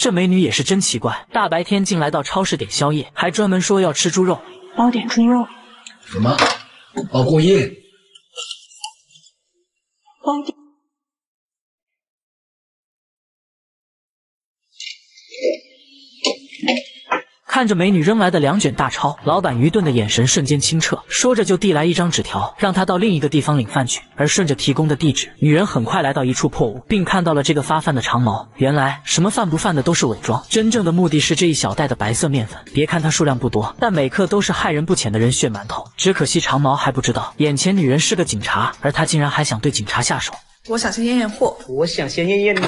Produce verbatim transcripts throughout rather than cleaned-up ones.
这美女也是真奇怪，大白天竟来到超市点宵夜，还专门说要吃猪肉。 帮我点猪肉。 什么？熬过夜？ 帮我点。 看着美女扔来的两卷大钞，老板愚钝的眼神瞬间清澈，说着就递来一张纸条，让他到另一个地方领饭去。而顺着提供的地址，女人很快来到一处破屋，并看到了这个发饭的长毛。原来什么饭不饭的都是伪装，真正的目的是这一小袋的白色面粉。别看它数量不多，但每克都是害人不浅的人血馒头。只可惜长毛还不知道，眼前女人是个警察，而他竟然还想对警察下手。 我想先验验货， 我想先验验你。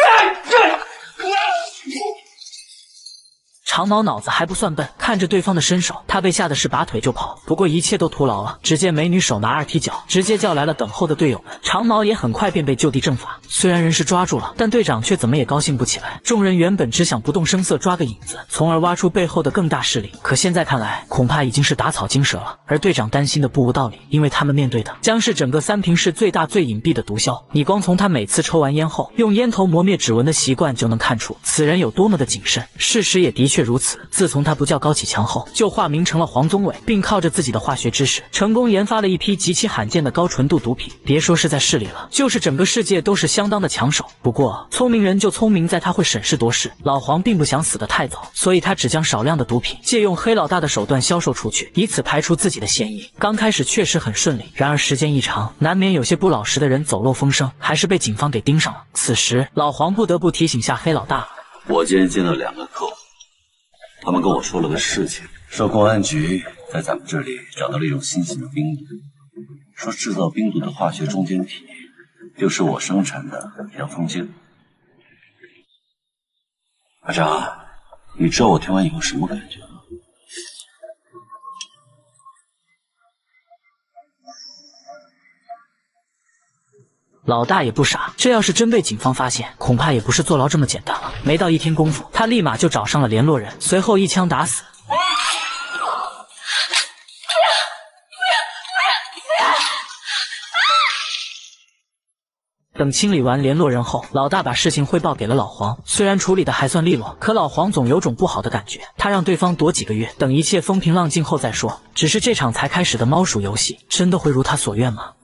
长毛脑子还不算笨，看着对方的身手，他被吓得是拔腿就跑。不过一切都徒劳了。只见美女手拿二踢脚，直接叫来了等候的队友们。长毛也很快便被就地正法。虽然人是抓住了，但队长却怎么也高兴不起来。众人原本只想不动声色抓个影子，从而挖出背后的更大势力，可现在看来，恐怕已经是打草惊蛇了。而队长担心的不无道理，因为他们面对的将是整个三平市最大最隐蔽的毒枭。你光从他每次抽完烟后用烟头磨灭指纹的习惯就能看出此人有多么的谨慎。事实也的确如此。自从他不叫高启强后，就化名成了黄宗纬，并靠着自己的化学知识，成功研发了一批极其罕见的高纯度毒品。别说是在市里了，就是整个世界都是相当的抢手。不过，聪明人就聪明在他会审时度势。老黄并不想死得太早，所以他只将少量的毒品借用黑老大的手段销售出去，以此排除自己的嫌疑。刚开始确实很顺利，然而时间一长，难免有些不老实的人走漏风声，还是被警方给盯上了。此时，老黄不得不提醒下黑老大了。 我今天见到两个客户。他们跟我说了个事情，说公安局在咱们这里找到了一种新型的冰毒，说制造冰毒的化学中间体就是我生产的洋葱精。阿长，你知道我听完以后什么感觉吗？ 老大也不傻，这要是真被警方发现，恐怕也不是坐牢这么简单了。没到一天功夫，他立马就找上了联络人，随后一枪打死。等清理完联络人后，老大把事情汇报给了老黄。虽然处理的还算利落，可老黄总有种不好的感觉。他让对方躲几个月，等一切风平浪静后再说。只是这场才开始的猫鼠游戏，真的会如他所愿吗？